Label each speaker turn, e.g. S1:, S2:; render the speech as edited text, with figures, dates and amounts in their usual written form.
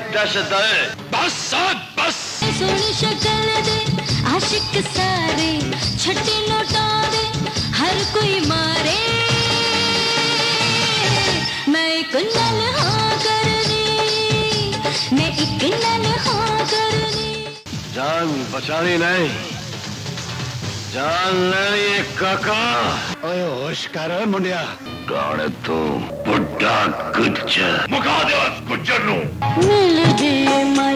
S1: दहशत है। बस बस
S2: सोनी शक्ल दे आशिक सारे छट्टी नोटा दे हर कोई मारे मैं एक नल हाँ करनी मैं एक नल हाँ करनी।
S1: जान बचानी नहीं जान लेनी काका। ओए होश कर मुंडिया। कौन है तू बुढ़ा गुज्जर? मुका दे गुज्जर नू।
S2: मिल गए